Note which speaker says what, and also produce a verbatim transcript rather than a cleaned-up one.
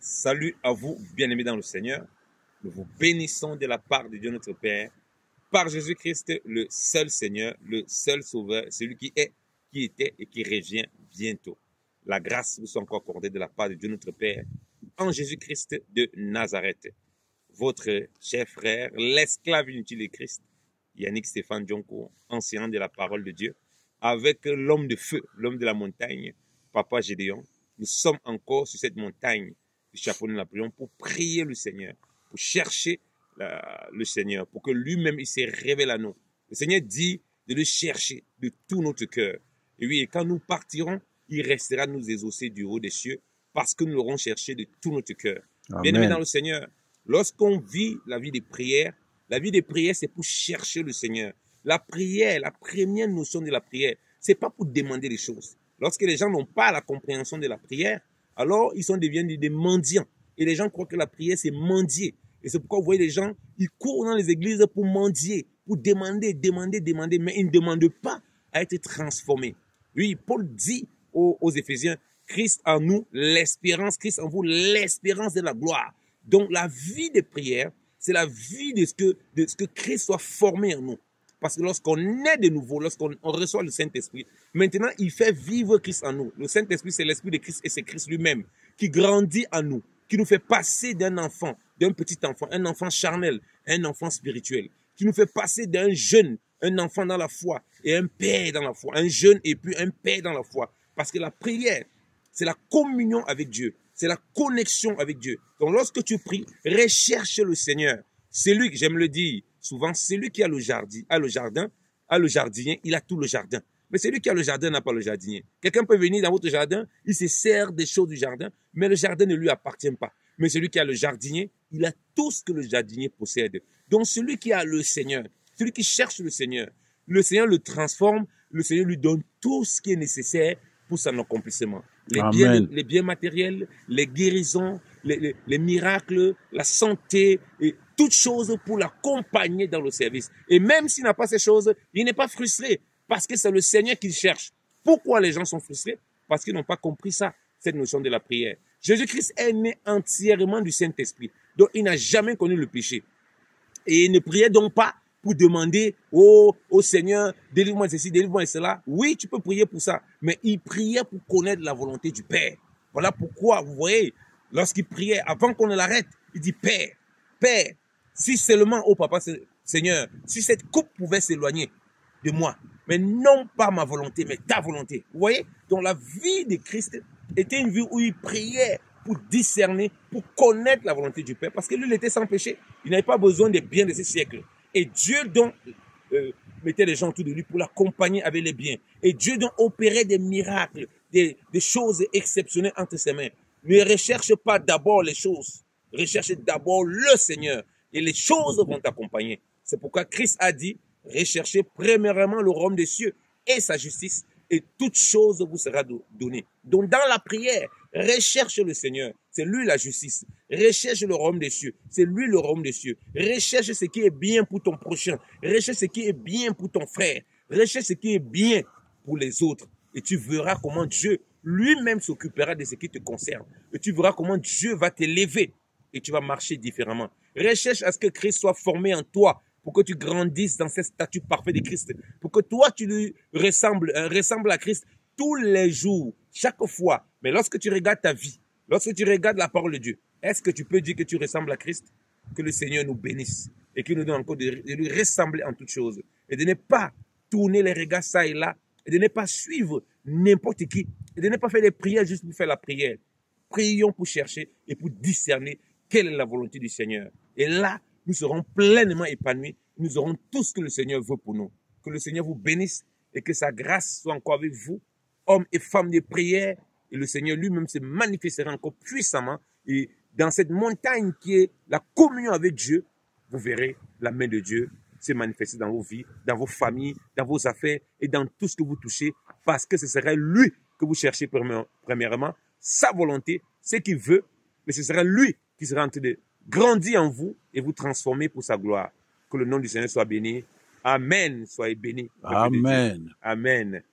Speaker 1: Salut à vous, bien-aimés dans le Seigneur. Nous vous bénissons de la part de Dieu notre Père, par Jésus-Christ, le seul Seigneur, le seul Sauveur, celui qui est, qui était et qui revient bientôt. La grâce vous soit encore accordée de la part de Dieu notre Père, en Jésus-Christ de Nazareth. Votre cher frère, l'esclave inutile de Christ, Yannick Stéphane Dioncourt, enseignant de la parole de Dieu, avec l'homme de feu, l'homme de la montagne, Papa Gédéon. Nous sommes encore sur cette montagne du chapeau de Napoléon pour prier le Seigneur, pour chercher la, le Seigneur, pour que lui-même il se révèle à nous. Le Seigneur dit de le chercher de tout notre cœur. Et oui, et quand nous partirons, il restera nous exaucer du haut des cieux parce que nous l'aurons cherché de tout notre cœur. Bien-aimés dans le Seigneur, lorsqu'on vit la vie des prières, la vie des prières, c'est pour chercher le Seigneur. La prière, la première notion de la prière, c'est pas pour demander des choses. Lorsque les gens n'ont pas la compréhension de la prière, alors ils sont devenus des mendiants. Et les gens croient que la prière, c'est mendier. Et c'est pourquoi vous voyez les gens, ils courent dans les églises pour mendier, pour demander, demander, demander, mais ils ne demandent pas à être transformés. Oui, Paul dit aux, aux Éphésiens, Christ en nous, l'espérance, Christ en vous, l'espérance de la gloire. Donc la vie de prière, c'est la vie de ce que, de ce que Christ soit formé en nous. Parce que lorsqu'on est de nouveau, lorsqu'on reçoit le Saint-Esprit, maintenant, il fait vivre Christ en nous. Le Saint-Esprit, c'est l'Esprit de Christ et c'est Christ lui-même qui grandit en nous, qui nous fait passer d'un enfant, d'un petit enfant, un enfant charnel, un enfant spirituel, qui nous fait passer d'un jeune, un enfant dans la foi et un père dans la foi, un jeune et puis un père dans la foi. Parce que la prière, c'est la communion avec Dieu, c'est la connexion avec Dieu. Donc, lorsque tu pries, recherche le Seigneur. C'est lui, j'aime le dire, souvent, celui qui a le jardin, a le jardin, a le jardinier, il a tout le jardin. Mais celui qui a le jardin n'a pas le jardinier. Quelqu'un peut venir dans votre jardin, il se sert des choses du jardin, mais le jardin ne lui appartient pas. Mais celui qui a le jardinier, il a tout ce que le jardinier possède. Donc celui qui a le Seigneur, celui qui cherche le Seigneur, le Seigneur le transforme, le Seigneur lui donne tout ce qui est nécessaire pour son accomplissement. Les biens, les biens matériels, les guérisons, les, les, les miracles, la santé, et toutes choses pour l'accompagner dans le service. Et même s'il n'a pas ces choses, il n'est pas frustré parce que c'est le Seigneur qu'il cherche. Pourquoi les gens sont frustrés? Parce qu'ils n'ont pas compris ça, cette notion de la prière. Jésus-Christ est né entièrement du Saint-Esprit. Donc, il n'a jamais connu le péché. Et il ne priait donc pas pour demander oh, au Seigneur, délivre-moi ceci, délivre-moi cela. Oui, tu peux prier pour ça. Mais il priait pour connaître la volonté du Père. Voilà pourquoi, vous voyez, lorsqu'il priait, avant qu'on ne l'arrête, il dit Père, Père, si seulement, oh Papa, Seigneur, si cette coupe pouvait s'éloigner de moi, mais non pas ma volonté, mais ta volonté. Vous voyez? Donc la vie de Christ était une vie où il priait pour discerner, pour connaître la volonté du Père, parce que lui, il était sans péché. Il n'avait pas besoin des biens de ce siècle. Et Dieu donc euh, mettait les gens autour de lui pour l'accompagner avec les biens. Et Dieu donc opérait des miracles, des, des choses exceptionnelles entre ses mains. Ne recherche pas d'abord les choses. Recherche d'abord le Seigneur. Et les choses vont t'accompagner. C'est pourquoi Christ a dit, recherchez premièrement le royaume des cieux et sa justice, et toute chose vous sera donnée. Donc dans la prière, recherche le Seigneur, c'est lui la justice. Recherche le royaume des cieux, c'est lui le royaume des cieux. Recherche ce qui est bien pour ton prochain. Recherche ce qui est bien pour ton frère. Recherche ce qui est bien pour les autres. Et tu verras comment Dieu lui-même s'occupera de ce qui te concerne. Et tu verras comment Dieu va t'élever et tu vas marcher différemment. Recherche à ce que Christ soit formé en toi pour que tu grandisses dans ce statut parfait de Christ. Pour que toi, tu lui ressembles, euh, ressembles à Christ tous les jours, chaque fois. Mais lorsque tu regardes ta vie, lorsque tu regardes la parole de Dieu, est-ce que tu peux dire que tu ressembles à Christ? Que le Seigneur nous bénisse et qu'il nous donne encore de, de lui ressembler en toutes choses. Et de ne pas tourner les regards ça et là, et de ne pas suivre n'importe qui, et de ne pas faire des prières juste pour faire la prière. Prions pour chercher et pour discerner quelle est la volonté du Seigneur. Et là, nous serons pleinement épanouis. Nous aurons tout ce que le Seigneur veut pour nous. Que le Seigneur vous bénisse et que sa grâce soit encore avec vous, hommes et femmes de prière. Et le Seigneur lui-même se manifestera encore puissamment. Et dans cette montagne qui est la communion avec Dieu, vous verrez la main de Dieu se manifester dans vos vies, dans vos familles, dans vos affaires et dans tout ce que vous touchez. Parce que ce serait lui que vous cherchez premièrement, sa volonté, ce qu'il veut. Mais ce sera lui qui sera en train de grandir en vous et vous transformer pour sa gloire. Que le nom du Seigneur soit béni. Amen. Soyez bénis.
Speaker 2: Amen.
Speaker 1: Amen.